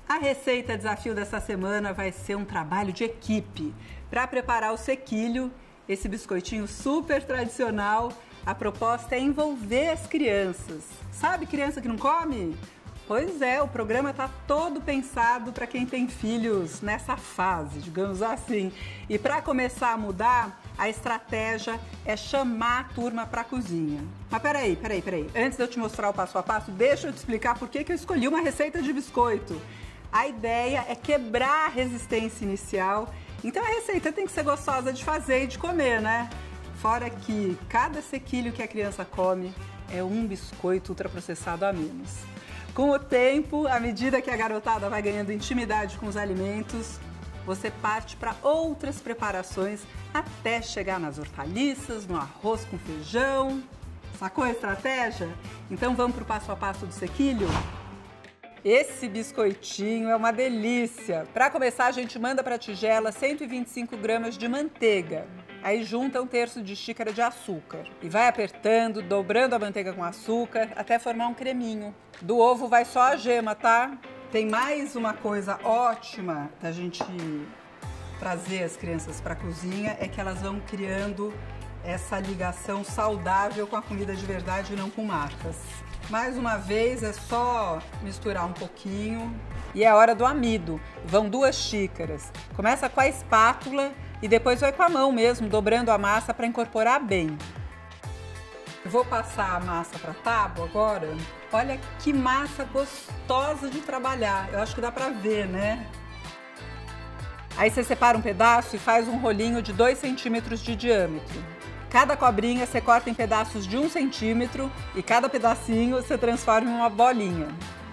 A receita desafio dessa semana vai ser um trabalho de equipe. Para preparar o sequilho, esse biscoitinho super tradicional, a proposta é envolver as crianças. Sabe criança que não come? Pois é, o programa está todo pensado para quem tem filhos nessa fase, digamos assim. E para começar a mudar, a estratégia é chamar a turma para a cozinha. Mas peraí. Antes de eu te mostrar o passo a passo, deixa eu te explicar por que eu escolhi uma receita de biscoito. A ideia é quebrar a resistência inicial, então a receita tem que ser gostosa de fazer e de comer, né? Fora que cada sequilho que a criança come é um biscoito ultraprocessado a menos. Com o tempo, à medida que a garotada vai ganhando intimidade com os alimentos, você parte para outras preparações até chegar nas hortaliças, no arroz com feijão. Sacou a estratégia? Então vamos para o passo a passo do sequilho? Esse biscoitinho é uma delícia. Para começar, a gente manda para a tigela 125 gramas de manteiga. Aí junta 1/3 de xícara de açúcar. E vai apertando, dobrando a manteiga com açúcar, até formar um creminho. Do ovo vai só a gema, tá? Tem mais uma coisa ótima da gente trazer as crianças para a cozinha, é que elas vão criando essa ligação saudável com a comida de verdade e não com marcas. Mais uma vez, é só misturar um pouquinho. E é a hora do amido. Vão 2 xícaras. Começa com a espátula e depois vai com a mão mesmo, dobrando a massa para incorporar bem. Eu vou passar a massa para a tábua agora. Olha que massa gostosa de trabalhar. Eu acho que dá para ver, né? Aí você separa um pedaço e faz um rolinho de 2 centímetros de diâmetro. Cada cobrinha você corta em pedaços de 1 centímetro e cada pedacinho você transforma em uma bolinha.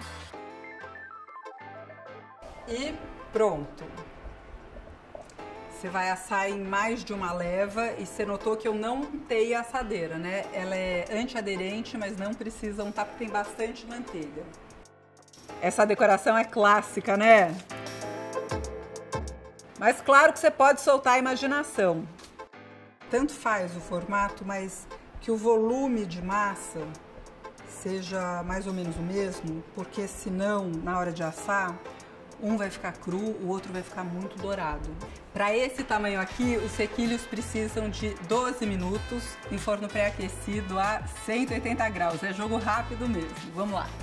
E pronto! Você vai assar em mais de uma leva e você notou que eu não untei a assadeira, né? Ela é antiaderente, mas não precisa untar porque tem bastante manteiga. Essa decoração é clássica, né? Mas claro que você pode soltar a imaginação. Tanto faz o formato, mas que o volume de massa seja mais ou menos o mesmo, porque senão, na hora de assar, um vai ficar cru, o outro vai ficar muito dourado. Para esse tamanho aqui, os sequilhos precisam de 12 minutos em forno pré-aquecido a 180 graus. É jogo rápido mesmo. Vamos lá!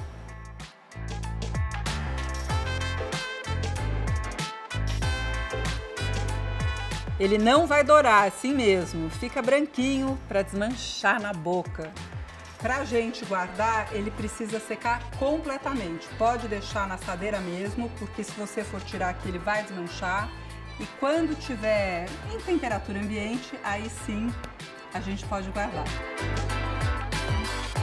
Ele não vai dourar, assim mesmo, fica branquinho para desmanchar na boca. Para a gente guardar, ele precisa secar completamente. Pode deixar na assadeira mesmo, porque se você for tirar aqui, ele vai desmanchar. E quando tiver em temperatura ambiente, aí sim a gente pode guardar.